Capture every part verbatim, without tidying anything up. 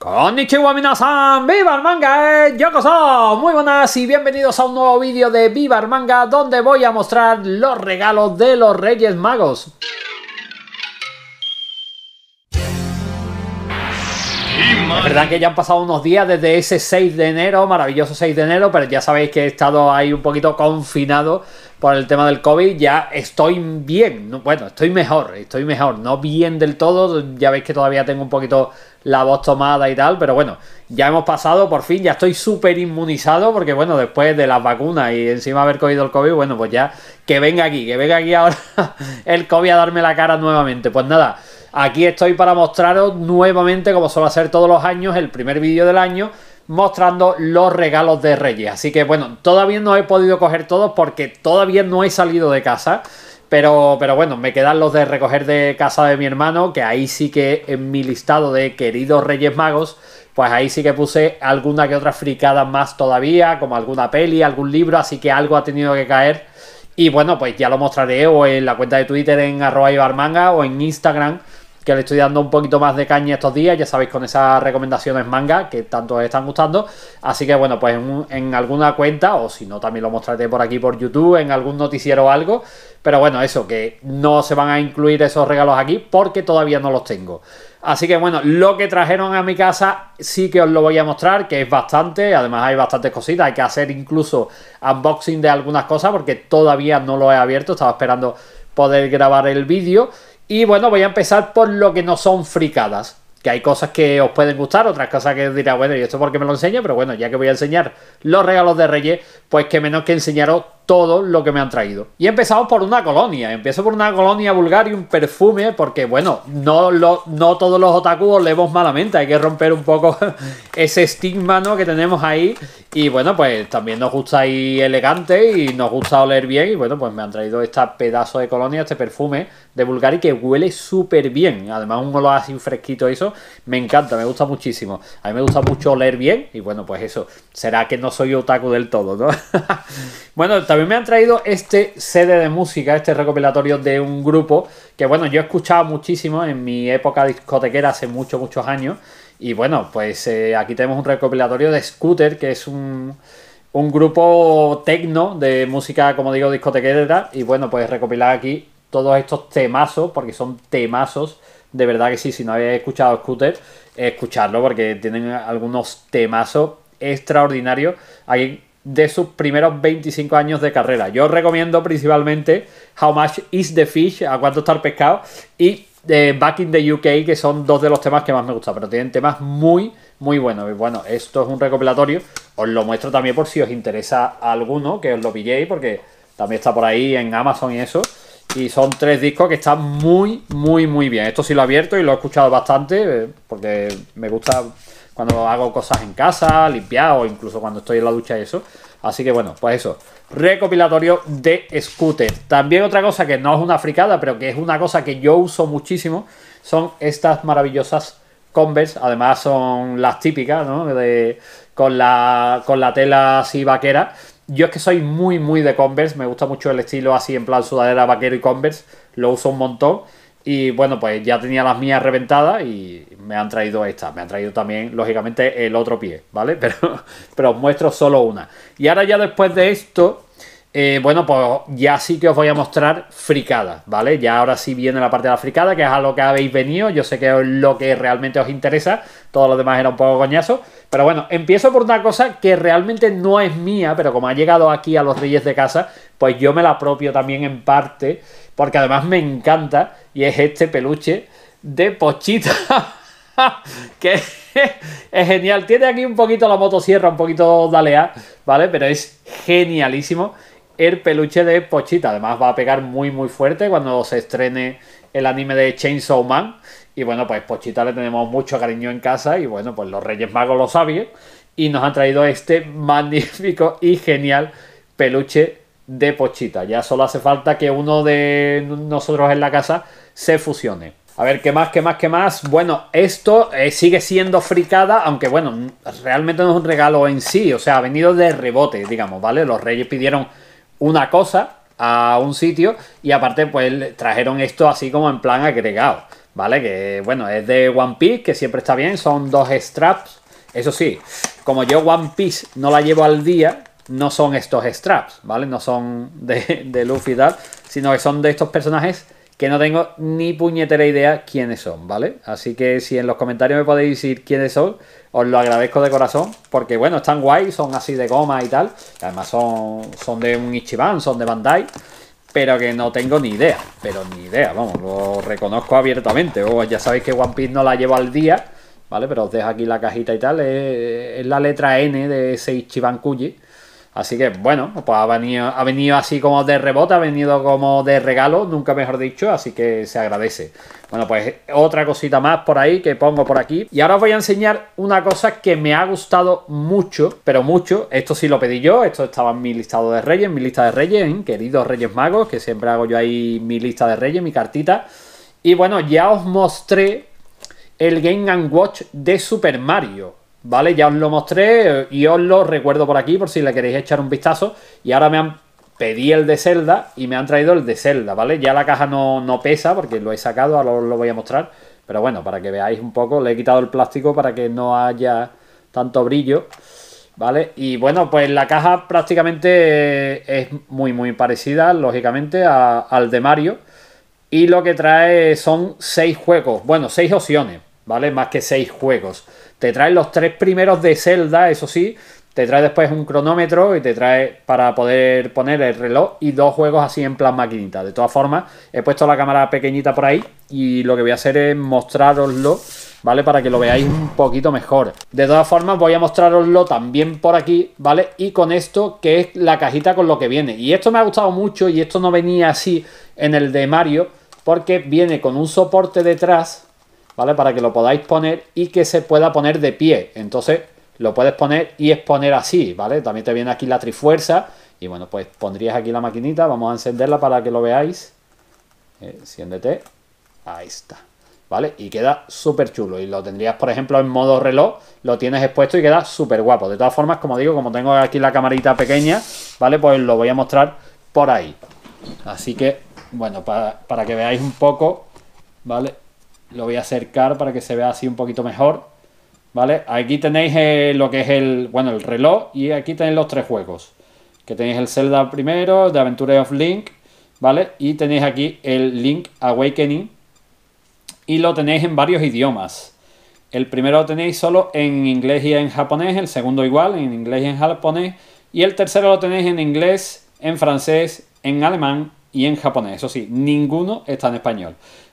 Konnichiwa minasan, ¡viva el manga! ¡Yokoso! Muy buenas y bienvenidos a un nuevo vídeo de Viva el Manga, donde voy a mostrar los regalos de los Reyes Magos. Es verdad que ya han pasado unos días desde ese seis de enero, maravilloso seis de enero, pero ya sabéis que he estado ahí un poquito confinado por el tema del COVID. Ya estoy bien, bueno, estoy mejor, estoy mejor, no bien del todo, ya veis que todavía tengo un poquito la voz tomada y tal, pero bueno, ya hemos pasado, por fin, ya estoy súper inmunizado, porque bueno, después de las vacunas y encima haber cogido el COVID, bueno, pues ya que venga aquí, que venga aquí ahora el COVID a darme la cara nuevamente. Pues nada, aquí estoy para mostraros nuevamente, como suelo hacer todos los años, el primer vídeo del año, mostrando los regalos de Reyes. Así que bueno, todavía no he podido coger todos porque todavía no he salido de casa. Pero, pero bueno, me quedan los de recoger de casa de mi hermano, que ahí sí que en mi listado de queridos Reyes Magos, pues ahí sí que puse alguna que otra fricada más todavía, como alguna peli, algún libro, así que algo ha tenido que caer. Y bueno, pues ya lo mostraré o en la cuenta de Twitter en arroba vivarmanga o en Instagram, que le estoy dando un poquito más de caña estos días, ya sabéis, con esas recomendaciones manga que tanto os están gustando. Así que bueno, pues en, en alguna cuenta, o si no también lo mostraré por aquí por YouTube, en algún noticiero o algo. Pero bueno, eso, que no se van a incluir esos regalos aquí porque todavía no los tengo. Así que bueno, lo que trajeron a mi casa sí que os lo voy a mostrar, que es bastante. Además hay bastantes cositas, hay que hacer incluso unboxing de algunas cosas porque todavía no lo he abierto, estaba esperando poder grabar el vídeo. Y bueno, voy a empezar por lo que no son fricadas, que hay cosas que os pueden gustar, otras cosas que os dirá, bueno, ¿y esto por qué me lo enseño? Pero bueno, ya que voy a enseñar los regalos de Reyes, pues que menos que enseñaros todo lo que me han traído. Y empezamos por una colonia, empiezo por una colonia vulgar y un perfume, porque bueno, no, lo, no todos los otakus leemos malamente, hay que romper un poco ese estigma, ¿no?, que tenemos ahí. Y bueno, pues también nos gusta ir elegante y nos gusta oler bien. Y bueno, pues me han traído este pedazo de colonia, este perfume de Bulgari, que huele súper bien. Además un olor así fresquito, eso me encanta, me gusta muchísimo. A mí me gusta mucho oler bien y bueno, pues eso, será que no soy otaku del todo, ¿no? Bueno, también me han traído este C D de música, este recopilatorio de un grupo que bueno, yo he escuchado muchísimo en mi época discotequera hace muchos, muchos años. Y bueno, pues eh, aquí tenemos un recopilatorio de Scooter, que es un, un grupo tecno de música, como digo, discotequera. Y bueno, pues recopilar aquí todos estos temazos, porque son temazos, de verdad que sí. Si no habéis escuchado Scooter, escuchadlo porque tienen algunos temazos extraordinarios ahí de sus primeros veinticinco años de carrera. Yo os recomiendo principalmente How Much Is the Fish, a cuánto está el pescado, y de Back in the U K, que son dos de los temas que más me gustan, pero tienen temas muy, muy buenos. Y bueno, esto es un recopilatorio, os lo muestro también por si os interesa alguno, que os lo pilléis, porque también está por ahí en Amazon y eso. Y son tres discos que están muy, muy, muy bien. Esto sí lo he abierto y lo he escuchado bastante, porque me gusta cuando hago cosas en casa, limpiar, o incluso cuando estoy en la ducha y eso. Así que bueno, pues eso, recopilatorio de Scooter. También otra cosa que no es una fricada, pero que es una cosa que yo uso muchísimo, son estas maravillosas Converse. Además son las típicas, ¿no?, de, con, la, con la tela así vaquera. Yo es que soy muy, muy de Converse, me gusta mucho el estilo así en plan sudadera, vaquero y Converse, lo uso un montón. Y bueno, pues ya tenía las mías reventadas y me han traído estas. Me han traído también, lógicamente, el otro pie, ¿vale? Pero, pero os muestro solo una. Y ahora ya después de esto, eh, bueno, pues ya sí que os voy a mostrar fricadas, ¿vale? Ya ahora sí viene la parte de la fricada, que es a lo que habéis venido. Yo sé que es lo que realmente os interesa. Todo lo demás era un poco coñazo. Pero bueno, empiezo por una cosa que realmente no es mía, pero como ha llegado aquí a los Reyes de casa, pues yo me la apropio también en parte, porque además me encanta, y es este peluche de Pochita, que es genial. Tiene aquí un poquito la motosierra, un poquito daleada, ¿vale? Pero es genialísimo el peluche de Pochita. Además va a pegar muy, muy fuerte cuando se estrene el anime de Chainsaw Man. Y bueno, pues Pochita le tenemos mucho cariño en casa y bueno, pues los Reyes Magos lo saben y nos han traído este magnífico y genial peluche de Pochita. Ya solo hace falta que uno de nosotros en la casa se fusione. A ver, ¿qué más, qué más, qué más? Bueno, esto eh, sigue siendo fricada, aunque bueno, realmente no es un regalo en sí, o sea, ha venido de rebote, digamos, ¿vale? Los Reyes pidieron una cosa a un sitio y aparte pues trajeron esto así como en plan agregado, ¿vale? Que bueno, es de One Piece, que siempre está bien, son dos straps. Eso sí, como yo One Piece no la llevo al día, no son estos straps, ¿vale? No son de, de Luffy y tal, sino que son de estos personajes que no tengo ni puñetera idea quiénes son, ¿vale? Así que si en los comentarios me podéis decir quiénes son, os lo agradezco de corazón, porque bueno, están guay, son así de goma y tal, y además son, son de un Ichiban, son de Bandai, pero que no tengo ni idea, pero ni idea, vamos, lo reconozco abiertamente. O ya sabéis que One Piece no la llevo al día, ¿vale? Pero os dejo aquí la cajita y tal, es, es la letra N de ese Ichiban Kuji. Así que, bueno, pues ha venido, ha venido así como de rebote, ha venido como de regalo, nunca mejor dicho, así que se agradece. Bueno, pues otra cosita más por ahí que pongo por aquí. Y ahora os voy a enseñar una cosa que me ha gustado mucho, pero mucho. Esto sí lo pedí yo, esto estaba en mi listado de reyes, en mi lista de reyes, ¿eh? Queridos Reyes Magos, que siempre hago yo ahí mi lista de reyes, mi cartita. Y bueno, ya os mostré el Game and Watch de Super Mario, ¿vale? Ya os lo mostré y os lo recuerdo por aquí por si le queréis echar un vistazo. Y ahora me han pedí el de Zelda y me han traído el de Zelda, ¿vale? Ya la caja no, no pesa porque lo he sacado, ahora os lo voy a mostrar. Pero bueno, para que veáis un poco, le he quitado el plástico para que no haya tanto brillo, ¿vale? Y bueno, pues la caja prácticamente es muy muy parecida, lógicamente, a, al de Mario. Y lo que trae son seis juegos, bueno, seis opciones, ¿vale? Más que seis juegos. Te trae los tres primeros de Zelda, eso sí. Te trae después un cronómetro y te trae para poder poner el reloj y dos juegos así en plan maquinita. De todas formas, he puesto la cámara pequeñita por ahí y lo que voy a hacer es mostraroslo, ¿vale? Para que lo veáis un poquito mejor. De todas formas, voy a mostraroslo también por aquí, ¿vale? Y con esto, que es la cajita con lo que viene. Y esto me ha gustado mucho y esto no venía así en el de Mario, porque viene con un soporte detrás, ¿vale? Para que lo podáis poner y que se pueda poner de pie. Entonces lo puedes poner y exponer así, ¿vale? También te viene aquí la trifuerza. Y bueno, pues pondrías aquí la maquinita. Vamos a encenderla para que lo veáis. Eh, enciéndete. Ahí está, ¿vale? Y queda súper chulo. Y lo tendrías, por ejemplo, en modo reloj. Lo tienes expuesto y queda súper guapo. De todas formas, como digo, como tengo aquí la camarita pequeña, ¿vale? Pues lo voy a mostrar por ahí. Así que, bueno, para, para que veáis un poco, ¿vale? Lo voy a acercar para que se vea así un poquito mejor, ¿vale? Aquí tenéis eh, lo que es el, bueno, el reloj y aquí tenéis los tres juegos. Que tenéis el Zelda primero, The Adventure of Link, ¿vale? Y tenéis aquí el Link Awakening y lo tenéis en varios idiomas. El primero lo tenéis solo en inglés y en japonés, el segundo igual, en inglés y en japonés, y el tercero lo tenéis en inglés, en francés, en alemán y en japonés. Eso sí, ninguno está en español.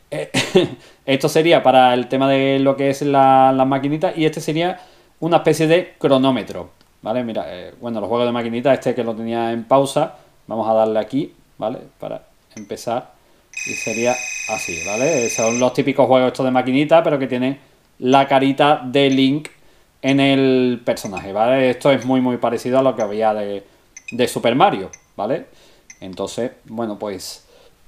Esto sería para el tema de lo que es la, la maquinita y este sería una especie de cronómetro, ¿vale? Mira, eh, bueno, los juegos de maquinita, este que lo tenía en pausa, vamos a darle aquí, ¿vale? Para empezar y sería así, ¿vale? Son los típicos juegos estos de maquinita, pero que tienen la carita de Link en el personaje, ¿vale? Esto es muy muy parecido a lo que había de, de Super Mario, ¿vale? Entonces, bueno, pues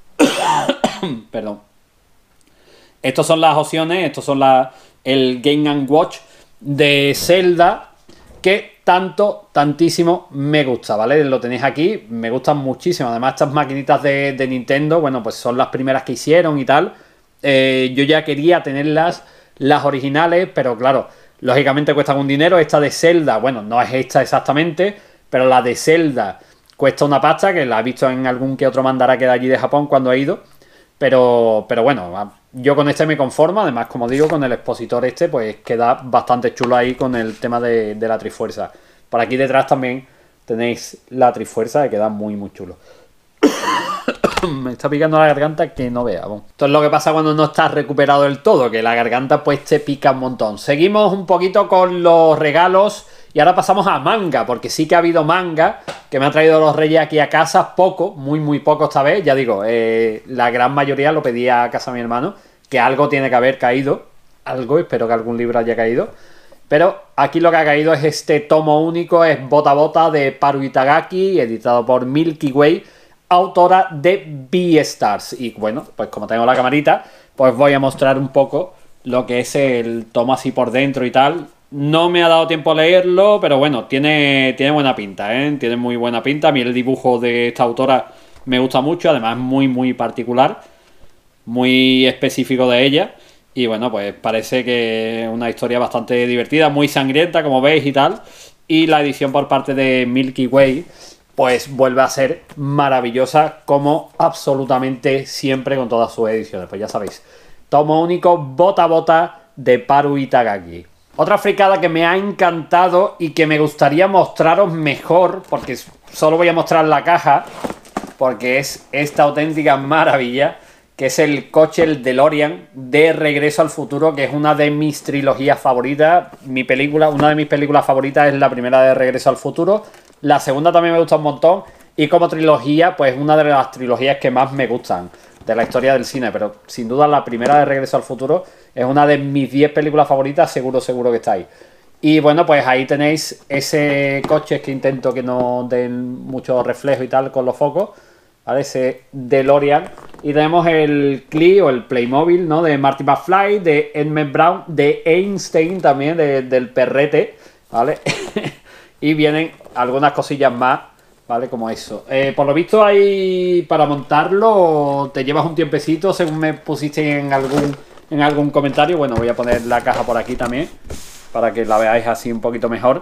perdón. Estas son las opciones, estos son la, el Game and Watch de Zelda que tanto, tantísimo me gusta, ¿vale? Lo tenéis aquí, me gustan muchísimo. Además, estas maquinitas de, de Nintendo, bueno, pues son las primeras que hicieron y tal. Eh, yo ya quería tenerlas, las originales, pero claro, lógicamente cuestan un dinero. Esta de Zelda, bueno, no es esta exactamente, pero la de Zelda cuesta una pasta, que la he visto en algún que otro mandara que de allí de Japón cuando he ido. Pero, pero bueno, yo con este me conformo. Además, como digo, con el expositor este, pues queda bastante chulo ahí con el tema de, de la trifuerza. Por aquí detrás también tenéis la trifuerza, que queda muy, muy chulo. Me está picando la garganta que no vea. Bueno, esto es lo que pasa cuando no estás recuperado del todo, que la garganta pues te pica un montón. Seguimos un poquito con los regalos y ahora pasamos a manga, porque sí que ha habido manga que me han traído los reyes aquí a casa, poco, muy muy poco esta vez. Ya digo, eh, la gran mayoría lo pedí a casa de mi hermano, que algo tiene que haber caído, algo, espero que algún libro haya caído. Pero aquí lo que ha caído es este tomo único, es Bota Bota de Paru Itagaki, editado por Milky Way, autora de Beastars. Y bueno, pues como tengo la camarita, pues voy a mostrar un poco lo que es el tomo así por dentro y tal. No me ha dado tiempo a leerlo, pero bueno, tiene, tiene buena pinta, ¿eh? Tiene muy buena pinta. A mí el dibujo de esta autora me gusta mucho, además muy muy particular, muy específico de ella. Y bueno, pues parece que es una historia bastante divertida, muy sangrienta, como veis y tal. Y la edición por parte de Milky Way, pues vuelve a ser maravillosa, como absolutamente siempre con todas sus ediciones. Pues ya sabéis, tomo único, bota a bota, de Paru Itagaki. Otra fricada que me ha encantado y que me gustaría mostraros mejor, porque solo voy a mostrar la caja, porque es esta auténtica maravilla, que es el coche, el DeLorean, de Regreso al Futuro, que es una de mis trilogías favoritas. Mi película, una de mis películas favoritas es la primera de Regreso al Futuro. La segunda también me gusta un montón. Y como trilogía, pues una de las trilogías que más me gustan de la historia del cine. Pero sin duda la primera de Regreso al Futuro es una de mis diez películas favoritas, seguro, seguro que está ahí. Y bueno, pues ahí tenéis ese coche, que intento que no den mucho reflejo y tal con los focos, ¿vale? Ese DeLorean. Y tenemos el Clee o el Playmobil, ¿no? De Marty McFly, de Emmett Brown, de Einstein también, de, del perrete, ¿vale? Y vienen algunas cosillas más, ¿vale? Como eso. Eh, por lo visto hay, para montarlo te llevas un tiempecito, según me pusiste en algún, en algún comentario. Bueno, voy a poner la caja por aquí también, para que la veáis así un poquito mejor.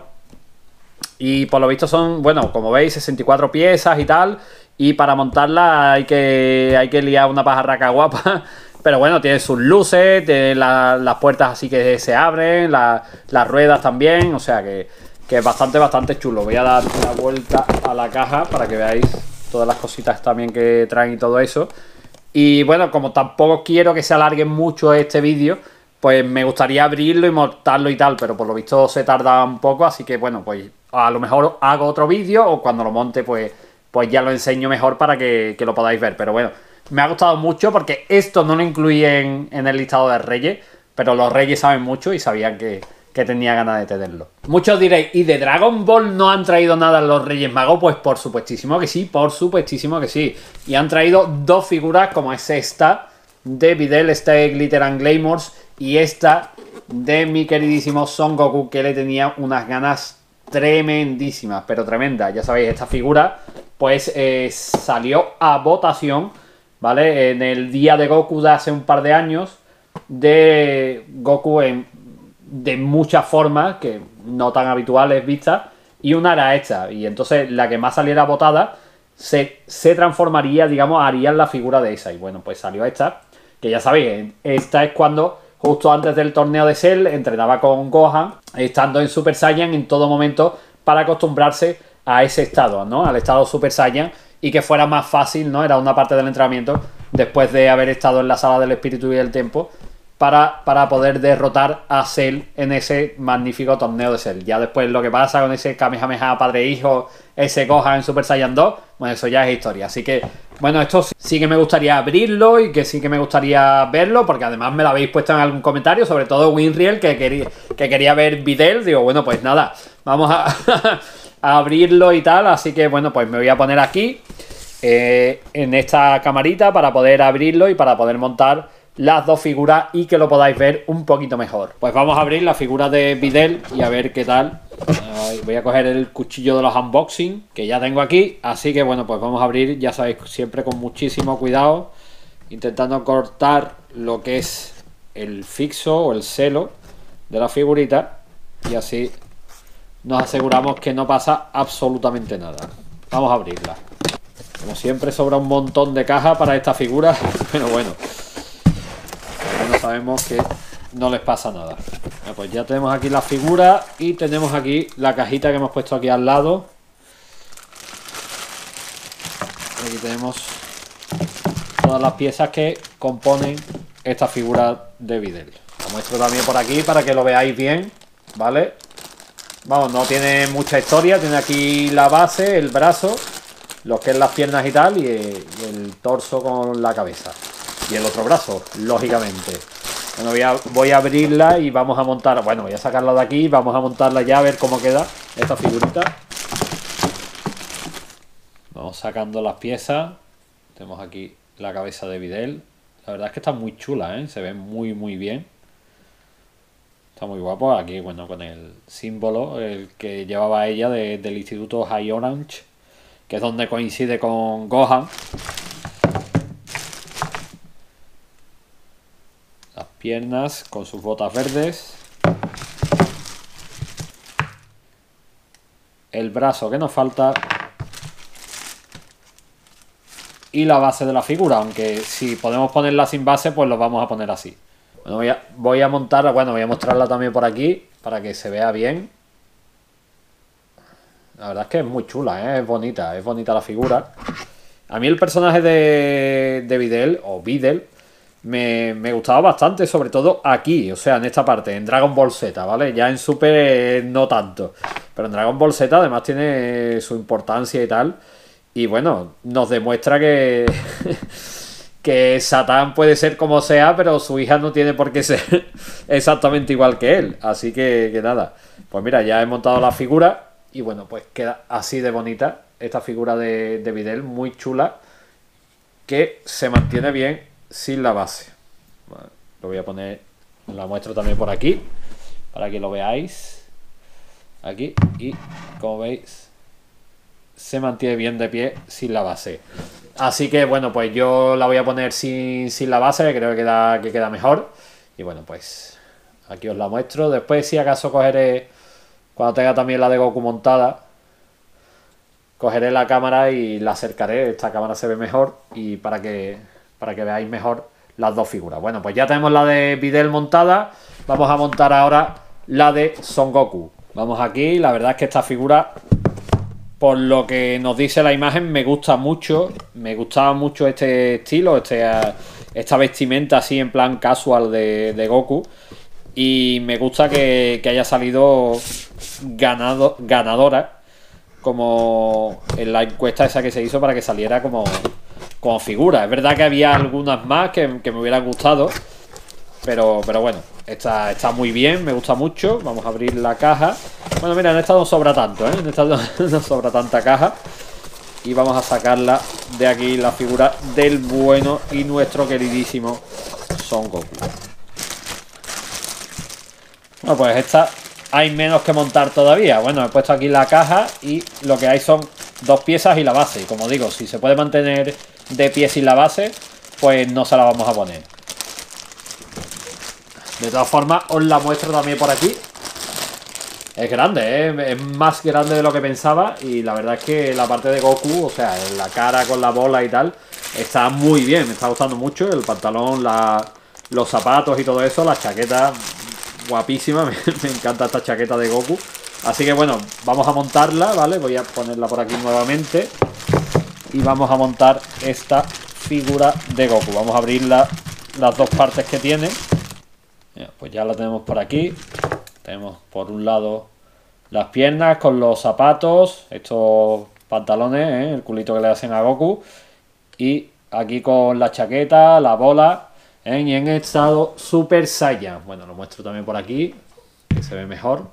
Y por lo visto son, bueno, como veis, sesenta y cuatro piezas y tal. Y para montarla hay que, hay que liar una pajarraca guapa. Pero bueno, tiene sus luces, tiene la, las puertas así que se abren, la, las ruedas también. O sea que, que es bastante, bastante chulo. Voy a dar una vuelta a la caja para que veáis todas las cositas también que traen y todo eso. Y bueno, como tampoco quiero que se alargue mucho este vídeo, pues me gustaría abrirlo y montarlo y tal. Pero por lo visto se tarda un poco, así que bueno, pues a lo mejor hago otro vídeo o cuando lo monte pues... pues ya lo enseño mejor para que, que lo podáis ver. Pero bueno, me ha gustado mucho porque esto no lo incluí en, en el listado de Reyes, pero los Reyes saben mucho y sabían que, que tenía ganas de tenerlo. Muchos diréis, ¿y de Dragon Ball no han traído nada los Reyes Magos? Pues por supuestísimo que sí, por supuestísimo que sí. Y han traído dos figuras, como es esta, de Videl, esta de Glitter and Glamours, y esta de mi queridísimo Son Goku, que le tenía unas ganas tremendísimas, pero tremendas. Ya sabéis, esta figura pues eh, salió a votación, ¿vale? En el día de Goku de hace un par de años, de Goku en, de muchas formas, que no tan habituales vistas, y una era esta. Y entonces la que más saliera votada se, se transformaría, digamos, haría la figura de esa. Y bueno, pues salió esta, que ya sabéis, esta es cuando... justo antes del torneo de Cell, entrenaba con Gohan, estando en Super Saiyan en todo momento para acostumbrarse a ese estado, ¿no? Al estado Super Saiyan, y que fuera más fácil, ¿no? Era una parte del entrenamiento después de haber estado en la sala del espíritu y del tiempo para, para poder derrotar a Cell en ese magnífico torneo de Cell. Ya después lo que pasa con ese Kamehameha padre-hijo, ese Gohan en Super Saiyan dos, bueno, eso ya es historia. Así que, bueno, esto sí que me gustaría abrirlo y que sí que me gustaría verlo, porque además me lo habéis puesto en algún comentario, sobre todo Winriel, que quería, que quería ver Videl. Digo, bueno, pues nada, vamos a, a abrirlo y tal. Así que, bueno, pues me voy a poner aquí eh, en esta camarita para poder abrirlo y para poder montar las dos figuras y que lo podáis ver un poquito mejor. Pues vamos a abrir la figura de Videl y a ver qué tal. Voy a coger el cuchillo de los unboxing que ya tengo aquí, así que bueno, pues vamos a abrir, ya sabéis, siempre con muchísimo cuidado, intentando cortar lo que es el fixo o el celo de la figurita, y así nos aseguramos que no pasa absolutamente nada. Vamos a abrirla. Como siempre sobra un montón de caja para esta figura, pero bueno, bueno, sabemos que no les pasa nada. Bueno, pues ya tenemos aquí la figura y tenemos aquí la cajita que hemos puesto aquí al lado. Aquí tenemos todas las piezas que componen esta figura de Videl. Lo muestro también por aquí para que lo veáis bien, ¿vale? Vamos, no tiene mucha historia. Tiene aquí la base, el brazo, lo que es las piernas y tal, y el, y el torso con la cabeza. Y el otro brazo, lógicamente. Bueno, voy a, voy a abrirla y vamos a montar. Bueno, voy a sacarla de aquí, vamos a montarla ya a ver cómo queda esta figurita. Vamos sacando las piezas. Tenemos aquí la cabeza de Videl. La verdad es que está muy chula, ¿eh? Se ve muy muy bien. Está muy guapo. Aquí, bueno, con el símbolo, el que llevaba ella de, del Instituto High Orange, que es donde coincide con Gohan. Las piernas con sus botas verdes. El brazo que nos falta. Y la base de la figura, aunque si podemos ponerla sin base, pues lo vamos a poner así. Bueno, voy a, voy a montarla, bueno, voy a mostrarla también por aquí, para que se vea bien. La verdad es que es muy chula, ¿eh? Es bonita, es bonita la figura. A mí el personaje de, de Videl, o Videl, me, me gustaba bastante, sobre todo aquí, o sea, en esta parte, en Dragon Ball Z, ¿vale? Ya en Super eh, no tanto, pero en Dragon Ball Z además tiene su importancia y tal. Y bueno, nos demuestra que, que Satán puede ser como sea, pero su hija no tiene por qué ser exactamente igual que él. Así que, que nada, pues mira, ya he montado la figura y bueno, pues queda así de bonita esta figura de, de Videl, muy chula, que se mantiene bien sin la base. Bueno, lo voy a poner, la muestro también por aquí, para que lo veáis. Aquí, y como veis, se mantiene bien de pie sin la base. Así que bueno, pues yo la voy a poner sin, sin la base, que creo que queda, que queda mejor. Y bueno, pues aquí os la muestro. Después, si acaso cogeré, cuando tenga también la de Goku montada, cogeré la cámara y la acercaré. Esta cámara se ve mejor, y para que, para que veáis mejor las dos figuras. Bueno, pues ya tenemos la de Videl montada. Vamos a montar ahora la de Son Goku. Vamos aquí, la verdad es que esta figura, por lo que nos dice la imagen, me gusta mucho. Me gustaba mucho este estilo, este, esta vestimenta así en plan casual de, de Goku. Y me gusta que, que haya salido ganado, ganadora, como en la encuesta esa que se hizo para que saliera como, como figura. Es verdad que había algunas más que, que me hubieran gustado, pero, pero bueno, está, está muy bien, me gusta mucho. Vamos a abrir la caja. Bueno, mira, en esta no sobra tanto, ¿eh? En esta no, no sobra tanta caja. Y vamos a sacarla de aquí, la figura del bueno y nuestro queridísimo Son Goku. Bueno, pues esta hay menos que montar todavía. Bueno, he puesto aquí la caja y lo que hay son dos piezas y la base. Y como digo, si se puede mantener de pie sin la base, pues no se la vamos a poner. De todas formas, os la muestro también por aquí. Es grande, ¿eh? Es más grande de lo que pensaba. Y la verdad es que la parte de Goku, o sea, la cara con la bola y tal, está muy bien, me está gustando mucho. El pantalón, la, los zapatos y todo eso, la chaqueta, guapísima. Me, me encanta esta chaqueta de Goku. Así que bueno, vamos a montarla, ¿vale? Voy a ponerla por aquí nuevamente. Y vamos a montar esta figura de Goku. Vamos a abrir la, las dos partes que tiene. Pues ya la tenemos por aquí. Tenemos por un lado las piernas con los zapatos, estos pantalones, ¿eh? El culito que le hacen a Goku. Y aquí con la chaqueta, la bola, ¿eh? Y en estado Super Saiyan. Bueno, lo muestro también por aquí, que se ve mejor.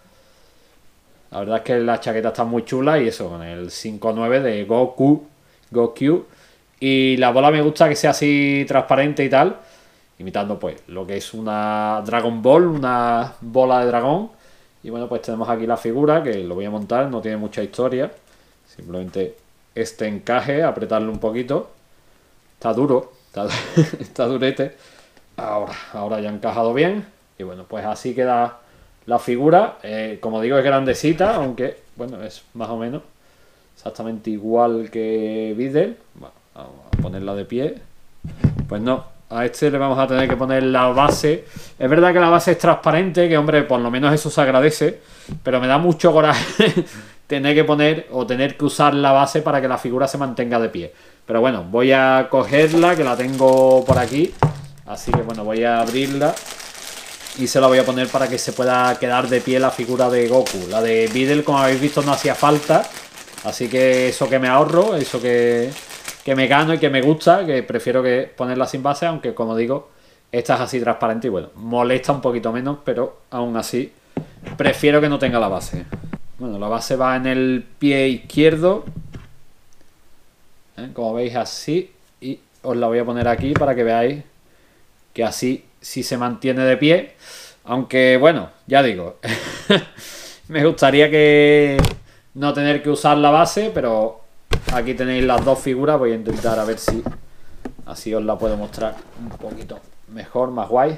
La verdad es que la chaqueta está muy chula. Y eso, con el cinco nueve de Goku, Goku. Y la bola me gusta que sea así transparente y tal, imitando pues lo que es una Dragon Ball, una bola de dragón. Y bueno, pues tenemos aquí la figura, que lo voy a montar, no tiene mucha historia, simplemente este encaje, apretarlo un poquito. Está duro, está, está durete. Ahora, ahora ya ha encajado bien. Y bueno, pues así queda la figura. Eh, como digo, es grandecita, aunque bueno, es más o menos exactamente igual que Videl. Bueno, vamos a ponerla de pie. Pues no, a este le vamos a tener que poner la base. Es verdad que la base es transparente, que hombre, por lo menos eso se agradece, pero me da mucho coraje tener que poner o tener que usar la base para que la figura se mantenga de pie. Pero bueno, voy a cogerla, que la tengo por aquí. Así que bueno, voy a abrirla y se la voy a poner para que se pueda quedar de pie la figura de Goku. La de Videl, como habéis visto, no hacía falta. Así que eso que me ahorro, eso que... que me gano y que me gusta, que prefiero que ponerla sin base, aunque como digo, esta es así transparente y bueno, molesta un poquito menos, pero aún así prefiero que no tenga la base. Bueno, la base va en el pie izquierdo, ¿eh? Como veis así, y os la voy a poner aquí para que veáis que así sí se mantiene de pie, aunque bueno, ya digo, me gustaría que no tener que usar la base, pero aquí tenéis las dos figuras. Voy a intentar a ver si así os la puedo mostrar un poquito mejor, más guay.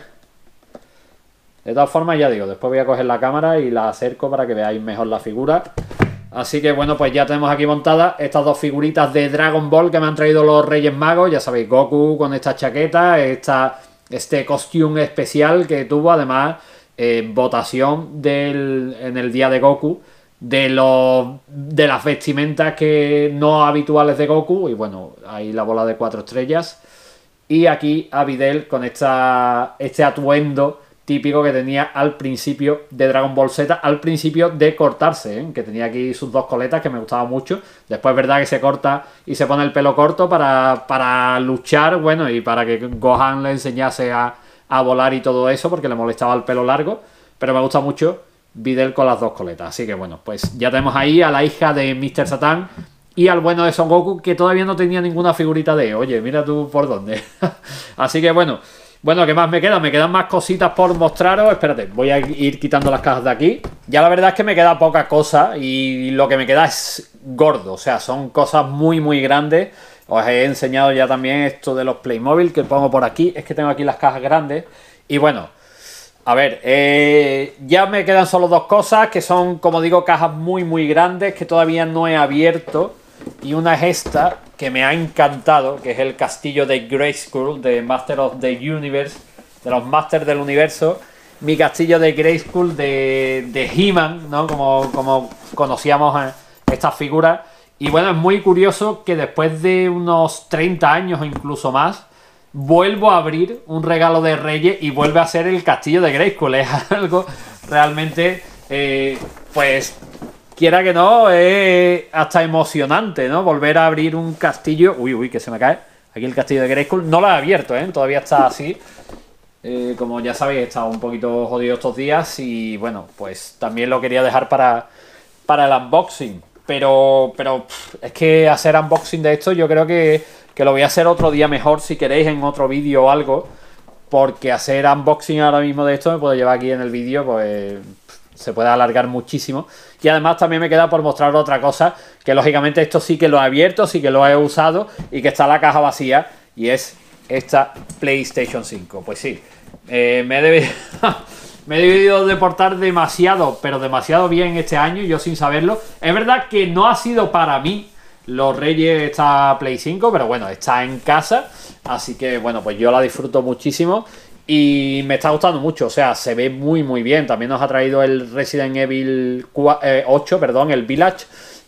De todas formas, ya digo, después voy a coger la cámara y la acerco para que veáis mejor la figura. Así que bueno, pues ya tenemos aquí montadas estas dos figuritas de Dragon Ball que me han traído los Reyes Magos. Ya sabéis, Goku con esta chaqueta, esta, este costume especial que tuvo, además, eh, votación del, en el día de Goku, de, los, de las vestimentas que no habituales de Goku. Y bueno, ahí la bola de cuatro estrellas. Y aquí a Videl con esta, este atuendo típico que tenía al principio de Dragon Ball Z, al principio de cortarse, ¿eh? Que tenía aquí sus dos coletas que me gustaban mucho. Después es verdad que se corta y se pone el pelo corto para, para luchar, bueno, y para que Gohan le enseñase a, a volar y todo eso, porque le molestaba el pelo largo. Pero me gusta mucho Videl con las dos coletas. Así que bueno, pues ya tenemos ahí a la hija de míster Satan y al bueno de Son Goku, que todavía no tenía ninguna figurita de, oye, mira tú por dónde. Así que bueno... Bueno, ¿qué más me queda? Me quedan más cositas por mostraros. Espérate, voy a ir quitando las cajas de aquí. Ya la verdad es que me queda poca cosa y lo que me queda es gordo. O sea, son cosas muy, muy grandes. Os he enseñado ya también esto de los Playmobil que pongo por aquí. Es que tengo aquí las cajas grandes. Y bueno, a ver, eh, ya me quedan solo dos cosas que son, como digo, cajas muy, muy grandes que todavía no he abierto. Y una es esta, que me ha encantado, que es el castillo de Grayskull, de Master of the Universe, de los Masters del Universo. Mi castillo de Grayskull de, de He-Man, ¿no? Como, como conocíamos estas figuras. Y bueno, es muy curioso que después de unos treinta años o incluso más, vuelvo a abrir un regalo de Reyes y vuelve a ser el castillo de Grayskull. Es algo realmente, eh, pues... quiera que no, es hasta emocionante, ¿no? Volver a abrir un castillo. Uy, uy, que se me cae. Aquí el castillo de Grayskull. No lo he abierto, ¿eh? Todavía está así. Eh, como ya sabéis, he estado un poquito jodido estos días. Y bueno, pues también lo quería dejar para, para el unboxing. Pero, pero pff, es que hacer unboxing de esto yo creo que, que lo voy a hacer otro día mejor, si queréis, en otro vídeo o algo. Porque hacer unboxing ahora mismo de esto me puedo llevar aquí en el vídeo, pues... se puede alargar muchísimo. Y además también me queda por mostrar otra cosa, que lógicamente esto sí que lo he abierto, sí que lo he usado y que está la caja vacía, y es esta PlayStation cinco. Pues sí, eh, me, he debido, me he debido de portar demasiado, pero demasiado bien este año, yo sin saberlo. Es verdad que no ha sido para mí los Reyes esta Play cinco, pero bueno, está en casa, así que bueno, pues yo la disfruto muchísimo. Y me está gustando mucho, o sea, se ve muy muy bien. También nos ha traído el Resident Evil ocho, perdón, el Village.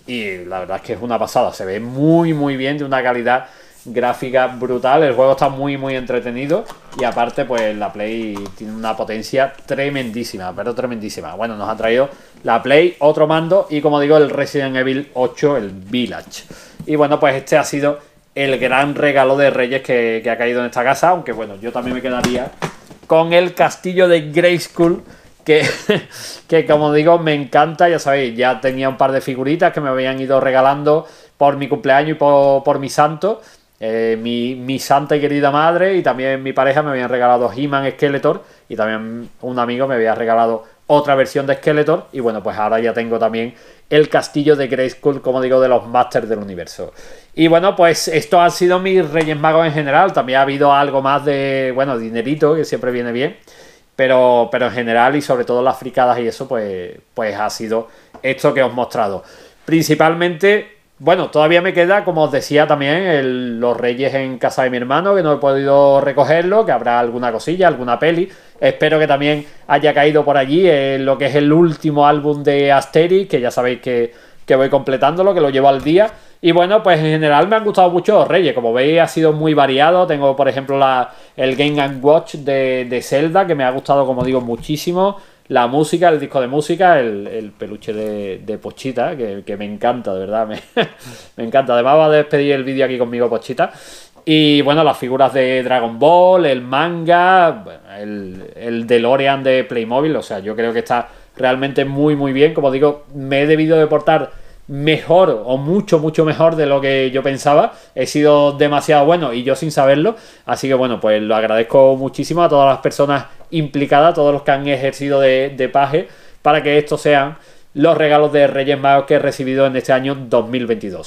Y la verdad es que es una pasada, se ve muy muy bien, de una calidad gráfica brutal. El juego está muy muy entretenido. Y aparte pues la Play tiene una potencia tremendísima, pero tremendísima. Bueno, nos ha traído la Play, otro mando y como digo el Resident Evil ocho, el Village. Y bueno, pues este ha sido el gran regalo de Reyes que, que ha caído en esta casa. Aunque bueno, yo también me quedaría con el castillo de Grayskull, que, que como digo me encanta. Ya sabéis, ya tenía un par de figuritas que me habían ido regalando por mi cumpleaños y por, por mi santo. Eh, mi, mi santa y querida madre y también mi pareja me habían regalado He-Man Skeletor, y también un amigo me había regalado otra versión de Skeletor. Y bueno, pues ahora ya tengo también el castillo de Grayskull, como digo, de los Masters del Universo. Y bueno, pues estos han sido mis Reyes Magos en general. También ha habido algo más de, bueno, dinerito, que siempre viene bien. Pero, pero en general, y sobre todo las fricadas y eso, pues, pues ha sido esto que os he mostrado. Principalmente, bueno, todavía me queda, como os decía también, el, los Reyes en casa de mi hermano, que no he podido recogerlo, que habrá alguna cosilla, alguna peli. Espero que también haya caído por allí eh, lo que es el último álbum de Asterix, que ya sabéis que, que voy completándolo, que lo llevo al día. Y bueno, pues en general me han gustado mucho los Reyes. Como veis, ha sido muy variado. Tengo, por ejemplo, la, el Game and Watch de, de Zelda, que me ha gustado, como digo, muchísimo. La música, el disco de música, el, el peluche de, de Pochita, que, que me encanta, de verdad. Me, me encanta. Además va a despedir el vídeo aquí conmigo, Pochita. Y bueno, las figuras de Dragon Ball, el manga, el, el DeLorean de Playmobil. O sea, yo creo que está realmente muy, muy bien. Como digo, me he debido de portar mejor o mucho, mucho mejor de lo que yo pensaba. He sido demasiado bueno y yo sin saberlo. Así que bueno, pues lo agradezco muchísimo a todas las personas implicadas, a todos los que han ejercido de, de paje, para que estos sean los regalos de Reyes Magos que he recibido en este año dos mil veintidós.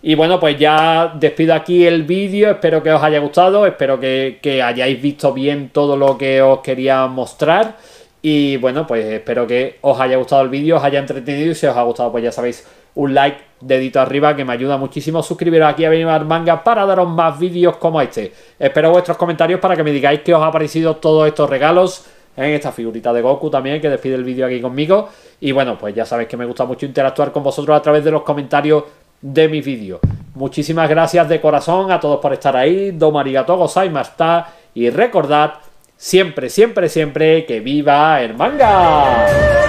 Y bueno, pues ya despido aquí el vídeo, espero que os haya gustado, espero que, que hayáis visto bien todo lo que os quería mostrar. Y bueno, pues espero que os haya gustado el vídeo, os haya entretenido y si os ha gustado pues ya sabéis, un like, dedito arriba que me ayuda muchísimo. Suscribiros aquí a Benimar Manga para daros más vídeos como este. Espero vuestros comentarios para que me digáis qué os ha parecido todos estos regalos. En esta figurita de Goku también que despide el vídeo aquí conmigo. Y bueno, pues ya sabéis que me gusta mucho interactuar con vosotros a través de los comentarios de mis vídeos. Muchísimas gracias de corazón a todos por estar ahí. Domo arigatou gozaimashita. Y recordad siempre, siempre, siempre que viva el manga.